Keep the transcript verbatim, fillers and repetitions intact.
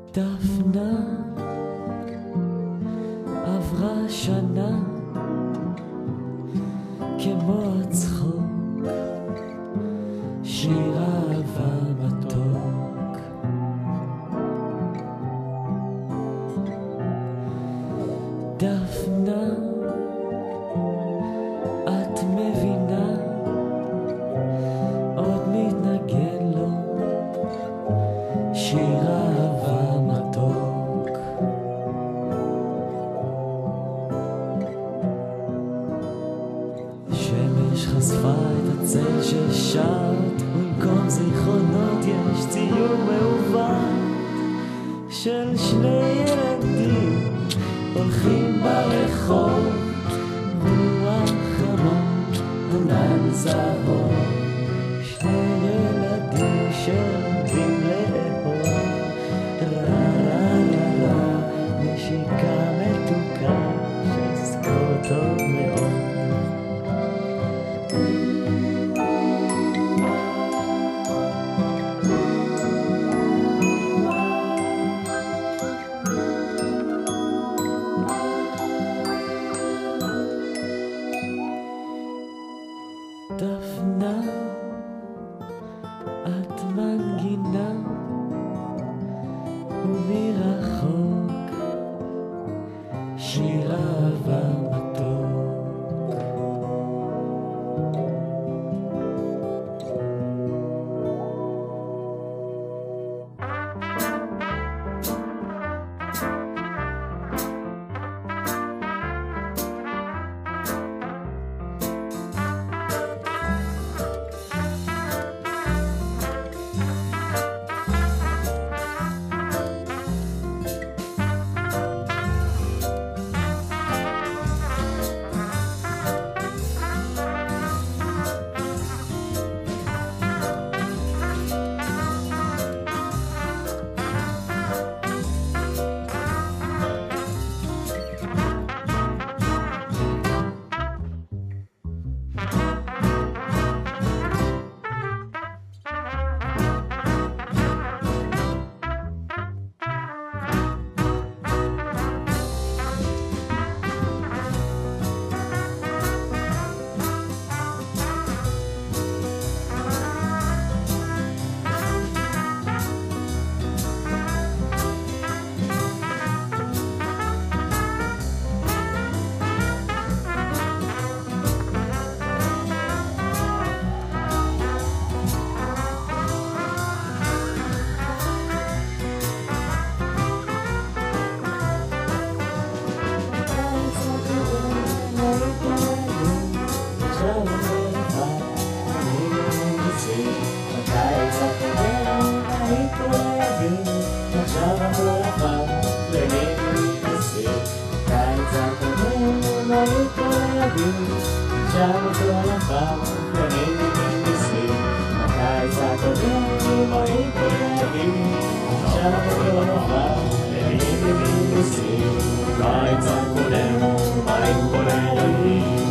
דפנה, עברה שנה כמו הצחוק, שיר אהבה מתוק. דפנה, את מבינה, עוד מתנגן לו שיר אהבה מתוק. שמש חשפה את הצל ששט, במקום זיכרונות יש ציור מעוות של שני ילדים הולכים ברחוב, רוח חמה, ענן זהוב, שני ילדים שעומדים לאהוב, רה רה רה רה, נשיקה מתוקה שזכור טוב מאוד. דפנה, את מנגינה ומרחוק שיר אהבה מתוק. עכשיו הכל עבר, למי ננסה, קיץ הקודם לא הייתו ילדים, עכשיו הכל עבר, למי ננסה, הקיץ הקודם לא הייתו ילדים, עכשיו הכל עבר, למי ננסה, הקיץ הקודם לא הייתו ילדים.